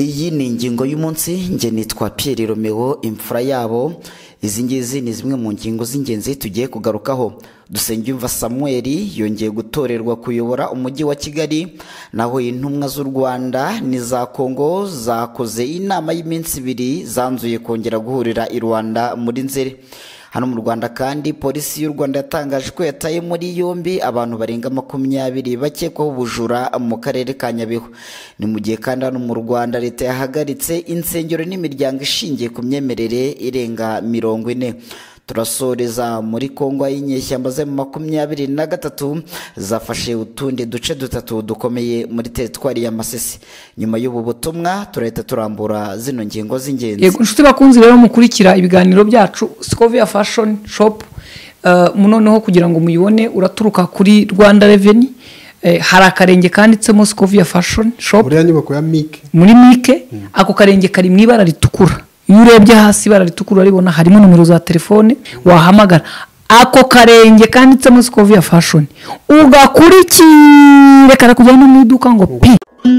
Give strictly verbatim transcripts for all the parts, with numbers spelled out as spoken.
Iyi ni ingingo y'umunsi. Nge nitwa Pierre Romeo imfura yabo. Izi ngizi ni zimwe mu ngingo z'ingenzi tugiye kugarukaho. Dusengiyumva Samuel yongeye gutorerwa kuyobora umujyi wa Kigali, naho intumwa z'u Rwanda n'iza Kongo zakoze inama y'iminsi ibiri zanzuye kongera guhurira i Rwanda muri Nzeri. Hano mu Rwanda kandi polisi y'u Rwanda yatangaje ko yataye muri yombi abantu barenga makumyabiri bakekwaho ubujura mu karere ka Nyabihu. Ni mu gihe kandi hano mu Rwanda leta yahagaritse insengero n'imiryango ishingiye ku myemerere irenga mirongo ine. Turasoreza muri Kongo y'inyeshyamba za makumyabiri na gatatu zafashe utundi duce dutatu dukomeye muri teritwari ya Masisi. Nyuma y'ubu butumwa turahita turambura zino ngingo z'ingenzi. Yego nshuti bakunzi rero mukurikira ibiganiro byacu Scovia Fashion Shop, uh, munoneho kugira ngo muyibone uraturuka kuri Rwanda Revenue. Eh, hari akarenge kanditsemo Scovia Fashion Shop muri nyubako ya Mike, muri Mike. mm. Ako karenge kari mu ibara ritukura. Iyo urebye hasi ibara ritukura ribona harimo nomero za telefone wahamagara. Ako karenge kanditsemo Scovia Fashion ugakurikire karakujyana mu iduka ngo pi.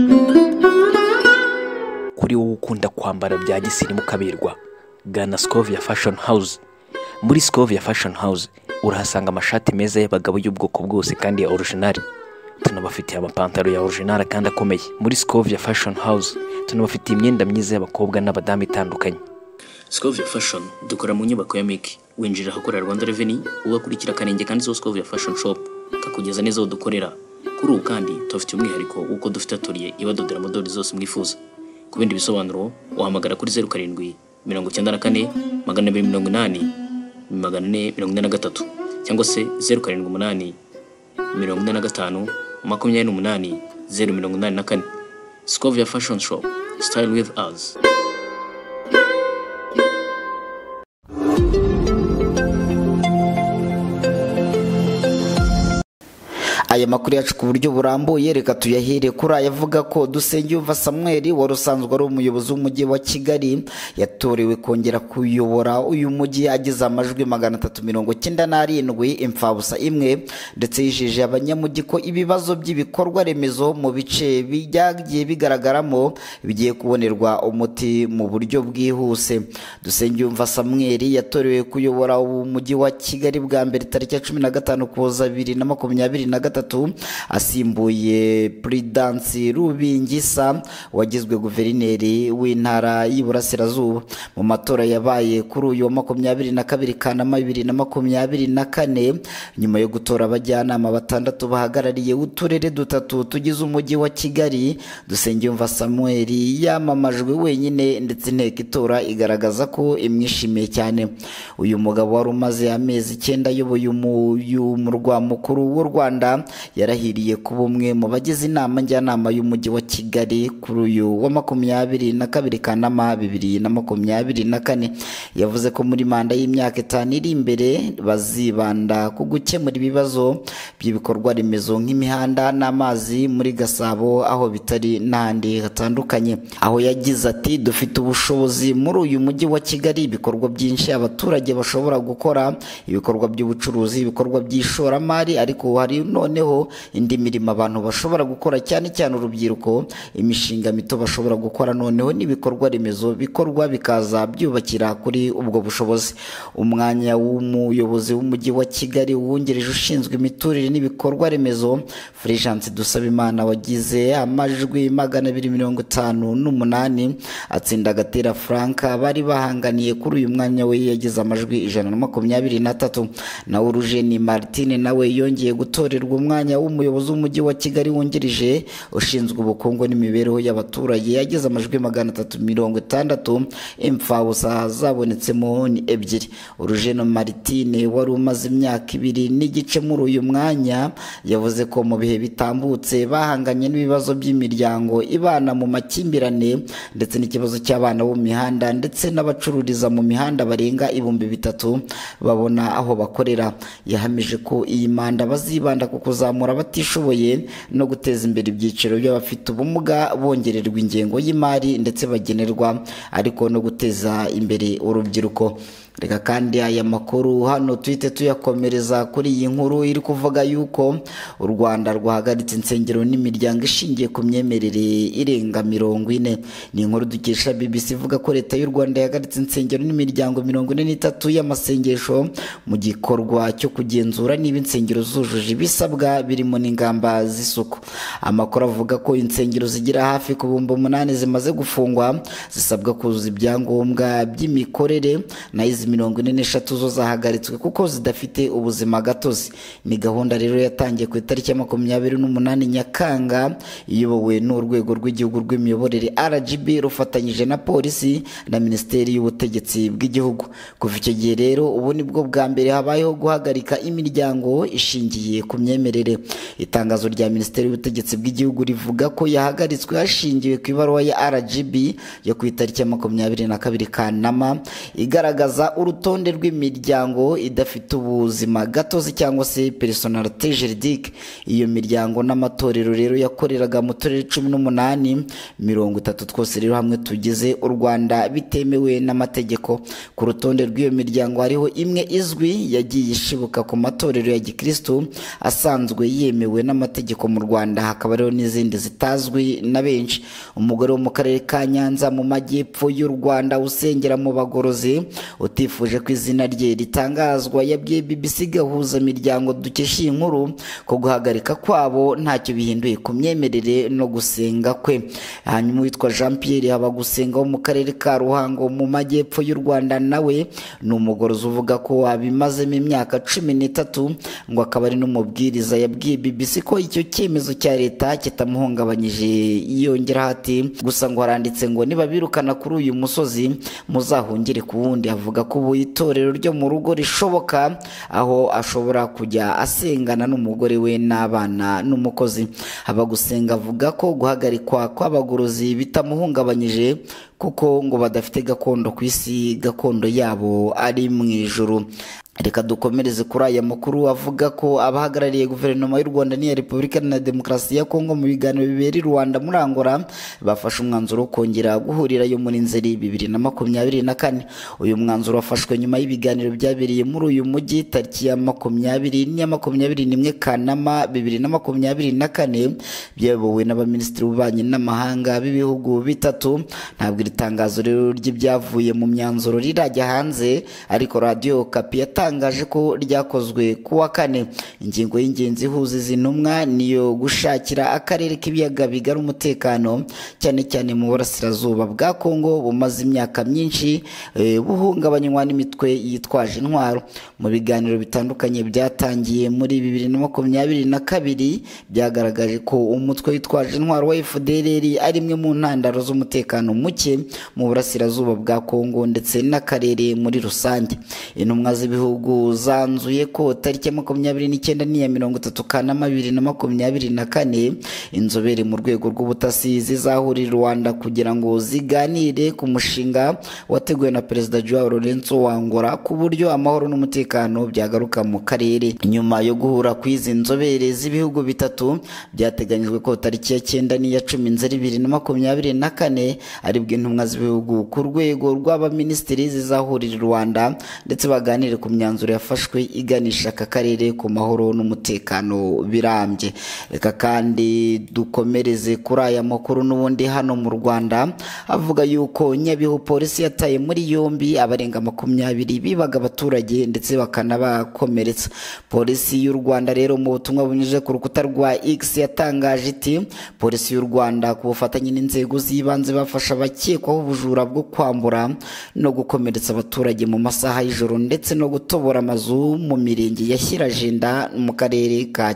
Kuri wowe ukunda kwambara bya gisirimu kaberwa, gana Scovia Fashion House. Muri Scovia Fashion House urahasanga amashati meza y'abagabo y'ubwoko bwose kandi ya original. Tunabafitiye amapantaro ya original kandi akomeye. Muri Scovia Fashion House tunabafitiye imyenda myiza y'abakobwa n'abadamu itandukanye. Scovia Fashion dukora mu nyubako ya Mike. Winjira ahakorera Rwanda Revenue ugakurikira akarenge kandi Scovia Fashion Shop kakugeza neza aho dukorera. Kuri ubu kandi tubafitiye umwihariko uko dufite atoriye ibadodera modeli zose mwifuza. Ku bindi bisobanuro wahamagara kuri zeru karindwi mirongo icyenda na kane magana abiri mirongo inani magana ane mirongo ine na gatatu cyangwa se zeru karindwi umunani mirongo ine na gatanu makumyabiri n'umunani zeru mirongo inani na kane. Scovia Fashion Shop, style with us. Aya makuru yacu ku buryo burambuye reka tuyahere kuri ayavuga ko Dusengiyumva Samuel wari usanzwe ari umuyobozi w'umujyi wa Kigali yatorewe kongera kuyobora uyu mujyi agize amajwi magana atatu mirongo icyenda n'arindwi imfabusa imwe, ndetse yijeje abanyamujyi ko ibibazo by'ibikorwa remezo mu bice bijyagiye bigaragaramo bigiye kubonerwa umuti mu buryo bwihuse. Dusengiyumva Samuel yatorewe kuyobora umujyi wa Kigali bwa mbere tariki ya cumi na gatanu Ukuboza bibiri na makumyabiri na gatatu, asimbuye Prudence Rubingisa wagizwe guverineri w'intara y'Iburasirazuba. Mu matora yabaye kuri uyu wa makumyabiri na kabiri Kanama bibiri na makumyabiri na kane, nyuma yo gutora abajyanama batandatu bahagarariye uturere dutatu tugize umujyi wa Kigali, Dusengiyumva Samuel yamamajwe wenyine, ndetse inteko itora igaragaza ko imwishimiye cyane. Uyu mugabo wari umaze amezi icyenda ayoboye umurwa mukuru w'u Rwanda yarahiriye kuba umwe mu bagize inama njyanama y'umujyi wa Kigali kuri uyu wa makumyabiri na kabiri Kanama bibiri na makumyabiri na kane. Yavuze ko muri manda y'imyaka itanu iri imbere bazibanda ku gukemura ibibazo by'ibikorwa remezo nk'imihanda n'amazi muri Gasabo aho bitari n'ahandi hatandukanye. Aho yagize ati dufite ubushobozi muri uyu mujyi wa Kigali, ibikorwa byinshi abaturage bashobora gukora, ibikorwa by'ubucuruzi, ibikorwa by'ishoramari, ariko hari noneho indi mirimo abantu bashobora gukora cyane cyane urubyiruko, imishinga mito bashobora gukora, noneho n'ibikorwa remezo bikorwa bikaza byubakira kuri ubwo bushobozi. Umwanya w'umuyobozi w'umujyi wa Kigali wungirije ushinzwe imiturire n'ibikorwa remezo Fulgence Dusabimana wagize amajwi magana abiri mirongo itanu n'umunani, atsinda Gatera Frank bari bahanganiye kuri uyu mwanya we yagize amajwi ijana na makumyabiri na tatu. Naho Rugeni Martine nawe yongeye gutorerwa umwanya w'umuyobozi w'umujyi wa Kigali wungirije ushinzwe ubukungu n'imibereho y'abaturage yagize amajwi magana atatu mirongo itandatu, imfabusa zabonetsemo ni ebyiri. Rugeni Martine wari umaze imyaka ibiri n'igice muri uyu mwanya yavuze ko mu bihe bitambutse bahanganye n'ibibazo by'imiryango ibana mu makimbirane, ndetse n'ikibazo cy'abana bo mu mihanda ndetse n'abacururiza mu mihanda barenga ibihumbi bitatu babona aho bakorera. Yahamije ko iyi manda bazibanda ku kuzamura abatishoboye no guteza imbere ibyiciro by'abafite ubumuga, bongererwa ingengo y'imari ndetse bagenerwa, ariko no guteza imbere urubyiruko. reka kandi aya makuru hano tuhite tuyakomereza kuri iyi nkuru iri kuvuga yuko u Rwanda rwahagaritse insengero n'imiryango ishingiye ku myemerere irenga mirongo ine. Ni inkuru dukesha B B C ivuga ko leta y'u Rwanda yahagaritse insengero n'imiryango mirongo ine n'itatu y'amasengesho mu gikorwa cyo kugenzura niba insengero zujuje ibisabwa birimo n'ingamba z'isuku. Amakuru avuga ko insengero zigira hafi ku bihumbi umunani zimaze gufungwa zisabwa kuzuza ibyangombwa by'imikorere, na izi mirongo ine n'eshatu zo zahagaritswe kuko zidafite ubuzima gatozi. Ni gahunda rero yatangiye ku itariki ya makumyabiri n'umunani Nyakanga iyobowe n'urwego rw'igihugu rw'imiyoborere R G B rufatanyije na polisi na Minisiteri y'Ubutegetsi bw'igihugu. Kuva icyo gihe rero ubu nibwo bwa mbere habayeho guhagarika imiryango ishingiye ku myemerere. Itangazo rya Minisiteri y'Ubutegetsi bw'igihugu rivuga ko yahagaritswe hashingiwe ku ibaruwa ya R G B yo ku itariki ya makumyabiri na kabiri Kanama igaragaza urutonde rw'imiryango idafite ubuzima gatozi cyangwa se personnalité juridique. Iyo miryango n'amatorero rero yakoreraga mu turere cumi n'umunani, mirongo itatu twose rero hamwe tugize u Rwanda bitemewe n'amategeko. Ku rutonde rw'iyo miryango hariho imwe izwi yagiye ishibuka ku matorero ya Gikristo asanzwe yemewe n'amategeko mu Rwanda, hakaba rero n'izindi zitazwi na benshi. Umugore wo mu karere ka Nyanza mu majyepfo y'u Rwanda usengera mu Bagorozi utifuje ko izina rye ritangazwa yabwiye B B C gahuza miryango dukesha iyi nkuru ko guhagarika kwabo ntacyo bihinduye ku myemerere no gusenga kwe. Hanyuma witwa Jean Pierre Habagusenga wo mu karere ka Ruhango mu majyepfo y'u Rwanda nawe ni umugorozi uvuga ko abimazemo imyaka cumi n'itatu, ngo akaba ari n'umubwiriza yabwiye B B C ko icyo cyemezo cya leta kitamuhungabanyije. Yongera ati gusa ngo haranditse ngo niba birukana kuri uyu musozi muzahungire ku wundi. Avuga ko ubu itorero ryo mu rugo rishoboka aho ashobora kujya asengana n'umugore we n'abana n'umukozi. Habagusenga avuga ko guhagarikwa kw'abagorozi bitamuhungabanyije kuko ngo badafite gakondo ku isi, gakondo yabo ari mu ijuru. Reka dukomereze kuri aya makuru avuga ko abahagarariye guverinoma y'u Rwanda n'iya Repubulika na Demokarasi ya Kongo mu biganiro bibera i Rwanda muri Angola bafashe umwanzuro wo kongera guhurirayo muri Nzeri bibiri na makumyabiri na kane. Uyu mwanzuro wafashwe nyuma y'ibiganiro byabereye muri uyu mujyi tariki ya makumyabiri n'iya makumyabiri n'imwe Kanama bibiri na makumyabiri na kane byayobowe n'abaminisitiri b'ububanyi n'amahanga b'ibihugu bitatu. Ntabwo iri tangazo rero ry'ibyavuye mu myanzuro rirajya hanze, ariko Radio Okapi yatangaje ko ryakozwe kuwa kane. Ingingo y'ingenzi ihuza izi ntumwa niyo gushakira akarere k'ibiyaga bigari umutekano, cyane cyane mu burasirazuba bwa Kongo bumaze imyaka myinshi e, buhungabanywa n'imitwe yitwaje intwaro. Mu biganiro bitandukanye byatangiye muri bibiri na makumyabiri na kabiri byagaragaje ko umutwe witwaje intwaro wa F D L R ari imwe mu ntandaro z'umutekano muke mu burasirazuba bwa Kongo ndetse n'akarere muri rusange. Intumwa z'ibihugu zanzuye ko tariki ya makumyabiri n'icyenda n'iya mirongo itatu Kanama bibiri na makumyabiri na kane inzobere mu rwego rw'ubutasi zizahurira Rwanda kugira ngo ziganire ku mushinga wateguwe na Perezida Joao Lourenço wa Angola ku buryo amahoro n'umutekano byagaruka mu karere. Nyuma yo guhura kw'izi nzobere z'ibihugu bitatu byateganyijwe ko tariki ya cyenda n'iya cumi Nzeri bibiri na makumyabiri na kane aribwo intumwa z'ibihugu ku rwego rw'abaminisitiri zizahurira Rwanda ndetse baganire ku myanzuro yafashwe iganisha aka karere ku mahoro n'umutekano birambye. Reka kandi dukomereze kuri aya makuru n'ubundi hano mu Rwanda avuga yuko Nyabihu polisi yataye muri yombi abarenga makumyabiri bibaga abaturage ndetse bakanabakomeretsa. Polisi y'u Rwanda rero mu butumwa bunyuze ku rukuta rwa X yatangaje iti polisi y'u Rwanda ku bufatanye n'inzego z'ibanze bafasha abakekwaho ubujura bwo kwambura no gukomeretsa abaturage mu masaha y'ijoro ndetse no gutobora amazu mu mirenge ya Shyirajenda mu karere ka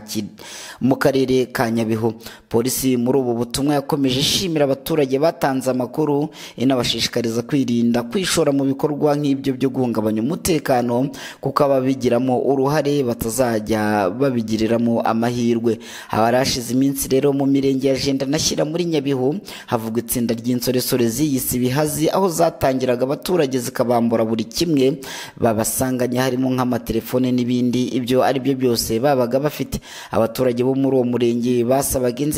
mu karere ka Nyabihu. Polisi muri ubu butumwa yakomeje ishimira abaturage batanze amakuru inabashishikariza kwirinda kwishora mu bikorwa nk'ibyo byo guhungabanya umutekano kuko ababigiramo uruhare batazajya babigiriramo amahirwe. Abarashize iminsi rero mu mirenge ya Jenda na Shyira muri Nyabihu havugwa itsinda ry'insoresore ziyise Ibihazi aho zatangiraga abaturage zikabambura buri kimwe babasanganye harimo nk'amatelefone n'ibindi, ibyo ari byo byose babaga bafite. Abaturage bo muri uwo murenge basabaga inzego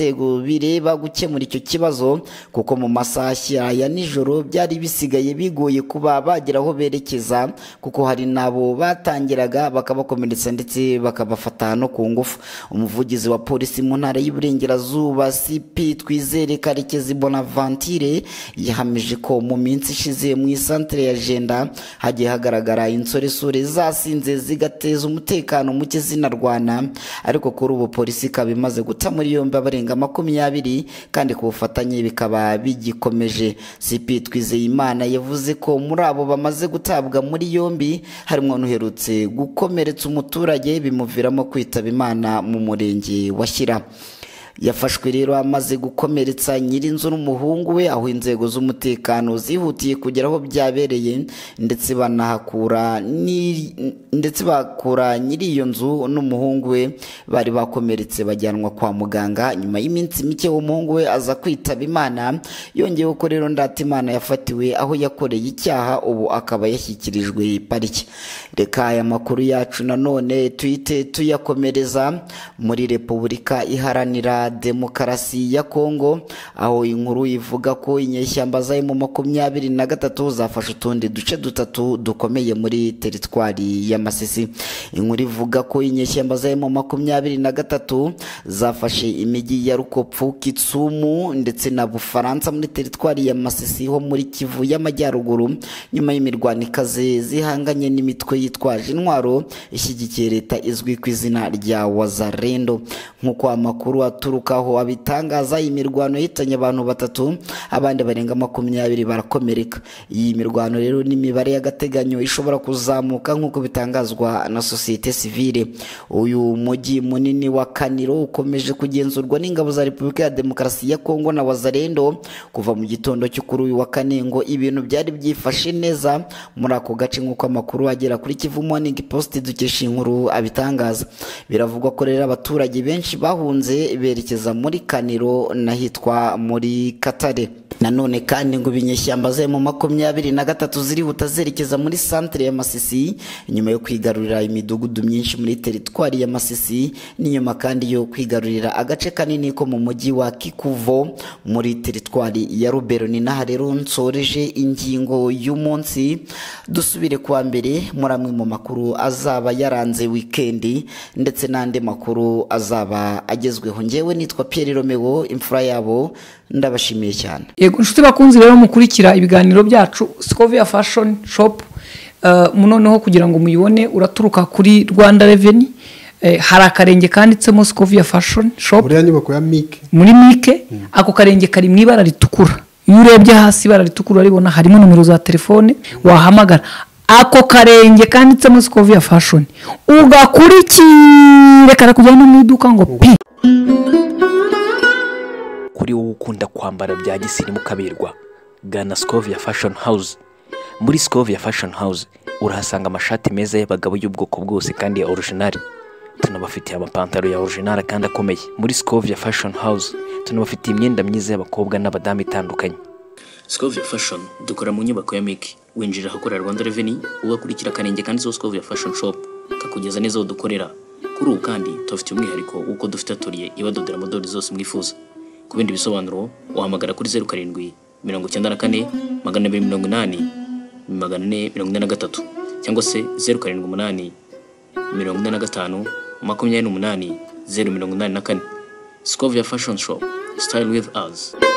inzego bireba gukemura icyo kibazo kuko mu masaha ya nijoro byari bisigaye bigoye kuba bagera aho berekeza kuko hari nabo batangiraga bakabakomeretsa ndetse bakabafata no ku ngufu. Umuvugizi wa polisi mu ntara y'Iburengerazuba C P Twizere Karekezi Bonaventure yahamije ko mu minsi ishize mu isantere ya Jenda hagiye hagaragara insoresore zasinze zigateza umutekano muke zinarwana, ariko kuri ubu polisi ikaba imaze guta muri yombi abarenga makumyabiri kandi ku bufatanye bikaba bigikomeje. C P Twizeyimana yavuze ko muri abo bamaze gutabwa muri yombi harimo n'uherutse gukomeretsa umuturage bimuviramo kwitaba Imana mu murenge wa Shyira. Yafashwe rero amaze gukomeretsa nyirinzu n'umuhungu we, aho inzego z'umutekano zihutiye kugera aho byabereye ndetse banahakura ni ndetse bakura nyiri iyo nzu n'umuhungu we bari bakomeretse bajyanwa kwa muganga. Nyuma y'iminsi mike umuhungu we aza kwitaba Imana, yongeyeho ko rero Ndatimana yafatiwe aho yakoreye icyaha, ubu akaba yashyikirijwe pariki. Reka aya makuru yacu nanone tuhite tuyakomereza muri Repubulika Iharanira Demokarasi ya Kongo, aho inkuru ivuga ko inyeshyamba za mu makumyabiri na gatatu zafashe utundi duce dutatu dukomeye muri teritwari ya Masisi. Inkuru ivuga ko inyeshyamba za mu makumyabiri na gatatu zafashe imijyi ya Rukopfu, Kitsumu ndetse na Bufaransa muri teritwari ya Masisi ho muri Kivu y'Amajyaruguru, nyuma y'imirwano ikaze zihanganye n'imitwe yitwaje intwaro ishyigikiye leta izwi ku izina rya Wazalendo. Nkuko amakuru aturukaho abitangaza, imirwano yitanye abantu batatu, abandi barenga makumyabiri barakomereka. Iyi mirwano rero n'imibare y'agateganyo ishobora kuzamuka nkuko bitangazwa na societe civile. Uyu mujyi munini wa Kaniro ukomeje kugenzurwa n'ingabo za Repubulika ya Demokarasi ya Kongo na Wazalendo kuva mu gitondo cyo kuri uyu wa kane, ngo ibintu byari byifashe neza muri ako gace nkuko amakuru agera kuri Kivu Morning Post dukesha inkuru abitangaza. Biravugwa ko rero abaturage benshi bahunze berekeza muri Kaniro nahitwa muri Katare. Nanone kandi ngo binyeshyamba ze mu makumyabiri na gatatu zirihuta zerekeza muri centre ya Masisi nyuma yo kwigarurira imidugudu myinshi muri teritwari ya Masisi, n'inyuma kandi yo kwigarurira agace kanini ko mu mujyi wa Kikuvo muri teritwari ya Rubero. Ni naha rero nsoreje ingingo y'umunsi, dusubire kwa mbere muri amwe mu makuru azaba yaranze weekend ndetse n'ande makuru azaba agezweho. Ngewe nitwa Pierre Romeo, imfura yabo, ndabashimiye cyane. Yego nshuti bakunzi rero mukurikira ibiganiro byacu Scovia Fashion Shop, uh, munoneho kugira ngo muyibone uraturuka kuri Rwanda Revenue, eh, hari akarenge kanditsemo Scovia Fashion Shop muri nyubako ya Mike, muri Mike mm. Ako karenge kari mu ibara ritukura, iyo urebye hasi ibara ritukura aribona harimo numero za telefone mm. wahamagara. Ako karenge kanditsemo Scovia Fashion ugakurikire kara kujyana mu iduka ngo pi. Kuri wowe ukunda kwambara bya gisirimu kaberwa, gana Scovia Fashion House. Muri Scovia Fashion House urahasanga amashati meza y'abagabo y'ubwoko bwose kandi ya original. Tunabafitiye amapantaro ya original kandi akomeye. Muri Scovia Fashion House tunabafitiye imyenda myiza y'abakobwa n'abadamu itandukanye. Scovia Fashion dukora mu nyubako ya Miki, winjira ahakorera Rwanda Revenue ugakurikira akarenge kandi zo Scovia Fashion Shop kakugeza neza aho dukorera. Kuri ubu kandi tubafitiye umwihariko uko dufite atelier ibadodera modeli zose mwifuza. Ku bindi bisobanuro wahamagara kuri zeru karindwi mirongo icyenda na kane magana abiri mirongo inani magana ane mirongo ine na gatatu cyangwa se zeru karindwi umunani mirongo ine na gatanu makumyabiri n'umunani zeru mirongo inani na kane. Scovia Fashion Shop, style with us.